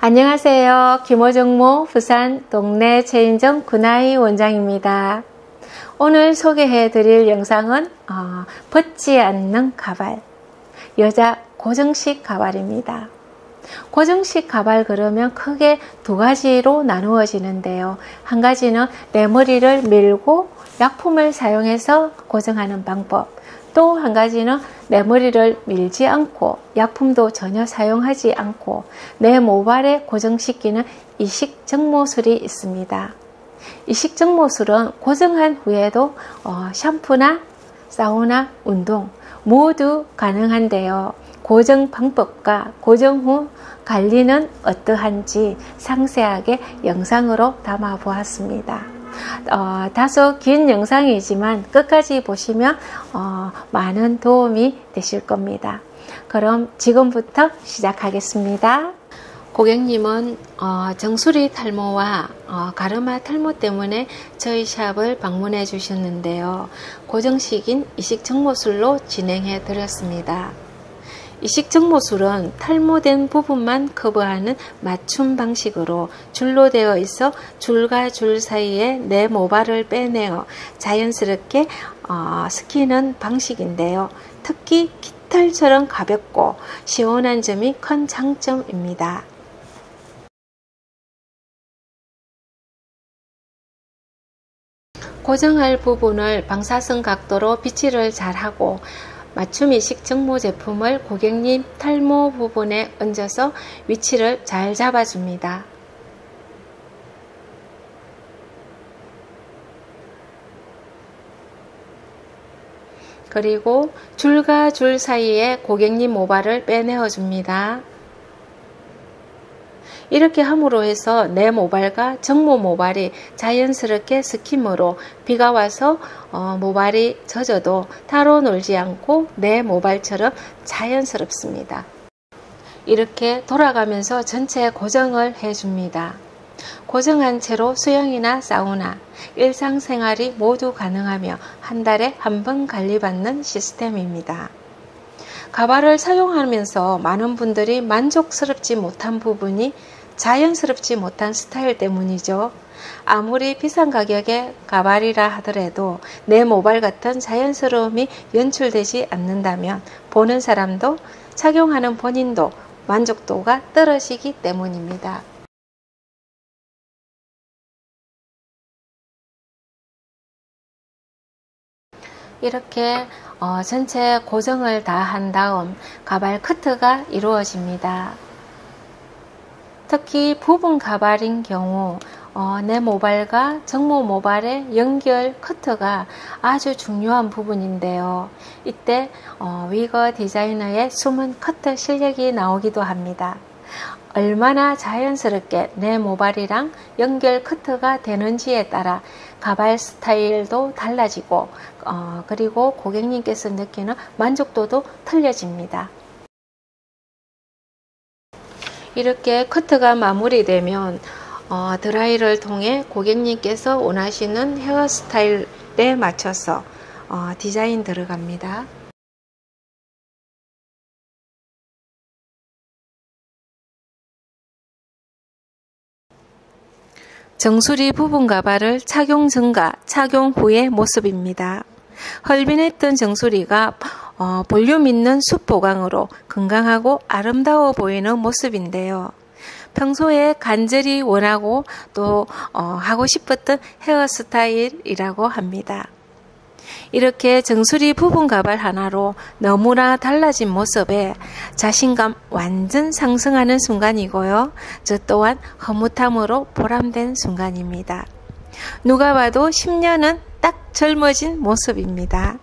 안녕하세요. 김호정모 부산 동네 체인점 군아이 원장입니다. 오늘 소개해 드릴 영상은 벗지 않는 가발, 여자 고정식 가발입니다. 고정식 가발 그러면 크게 두 가지로 나누어지는데요. 한 가지는 내 머리를 밀고 약품을 사용해서 고정하는 방법, 또 한 가지는 내 머리를 밀지 않고 약품도 전혀 사용하지 않고 내 모발에 고정시키는 이식정모술이 있습니다. 이식정모술은 고정한 후에도 샴푸나 사우나, 운동 모두 가능한데요. 고정 방법과 고정 후 관리는 어떠한지 상세하게 영상으로 담아 보았습니다. 다소 긴 영상이지만 끝까지 보시면 많은 도움이 되실 겁니다. 그럼 지금부터 시작하겠습니다. 고객님은 정수리 탈모와 가르마 탈모 때문에 저희 샵을 방문해 주셨는데요. 고정식인 이식정모술로 진행해 드렸습니다. 이식정모술은 탈모된 부분만 커버하는 맞춤 방식으로 줄로 되어 있어 줄과 줄 사이에 내 모발을 빼내어 자연스럽게 스키는 방식인데요. 특히 깃털처럼 가볍고 시원한 점이 큰 장점입니다. 고정할 부분을 방사선 각도로 비치를 잘하고 맞춤 이식 정모 제품을 고객님 탈모 부분에 얹어서 위치를 잘 잡아줍니다. 그리고 줄과 줄 사이에 고객님 모발을 빼내어 줍니다. 이렇게 함으로 해서 내 모발과 정모 모발이 자연스럽게 스킴으로 비가 와서 모발이 젖어도 타로 놀지 않고 내 모발처럼 자연스럽습니다. 이렇게 돌아가면서 전체 고정을 해줍니다. 고정한 채로 수영이나 사우나, 일상생활이 모두 가능하며 한 달에 한 번 관리받는 시스템입니다. 가발을 사용하면서 많은 분들이 만족스럽지 못한 부분이 자연스럽지 못한 스타일 때문이죠. 아무리 비싼 가격의 가발이라 하더라도 내 모발 같은 자연스러움이 연출되지 않는다면 보는 사람도 착용하는 본인도 만족도가 떨어지기 때문입니다. 이렇게 전체 고정을 다 한 다음 가발 커트가 이루어집니다. 특히 부분 가발인 경우 내 모발과 정모 모발의 연결 커트가 아주 중요한 부분인데요. 이때 위거 디자이너의 숨은 커트 실력이 나오기도 합니다. 얼마나 자연스럽게 내 모발이랑 연결 커트가 되는지에 따라 가발 스타일도 달라지고 그리고 고객님께서 느끼는 만족도도 틀려집니다. 이렇게 커트가 마무리되면 드라이를 통해 고객님께서 원하시는 헤어스타일에 맞춰서 디자인 들어갑니다. 정수리 부분 가발을 착용 전과 착용 후의 모습입니다. 헐빈했던 정수리가 볼륨 있는 숱 보강으로 건강하고 아름다워 보이는 모습인데요. 평소에 간절히 원하고 또 하고 싶었던 헤어스타일이라고 합니다. 이렇게 정수리 부분 가발 하나로 너무나 달라진 모습에 자신감 완전 상승하는 순간이고요. 저 또한 흐뭇함으로 보람된 순간입니다. 누가 봐도 10년은 딱 젊어진 모습입니다.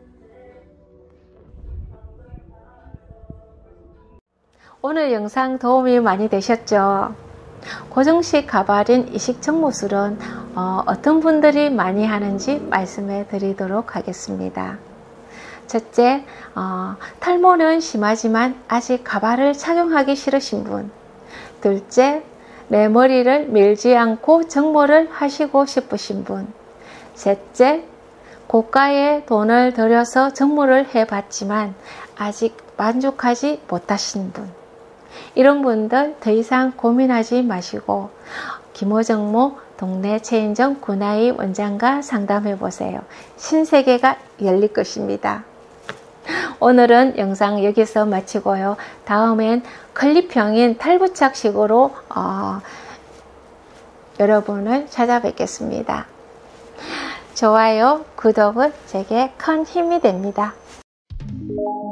오늘 영상 도움이 많이 되셨죠? 고정식 가발인 이식정모술은 어떤 분들이 많이 하는지 말씀해 드리도록 하겠습니다. 첫째, 탈모는 심하지만 아직 가발을 착용하기 싫으신 분. 둘째, 내 머리를 밀지 않고 정모를 하시고 싶으신 분. 셋째, 고가의 돈을 들여서 정모를 해봤지만 아직 만족하지 못하신 분. 이런 분들 더 이상 고민하지 마시고 김호정모 동네 체인점 구나이 원장과 상담해 보세요. 신세계가 열릴 것입니다. 오늘은 영상 여기서 마치고요. 다음엔 클립형인 탈부착식으로 여러분을 찾아뵙겠습니다. 좋아요, 구독은 제게 큰 힘이 됩니다.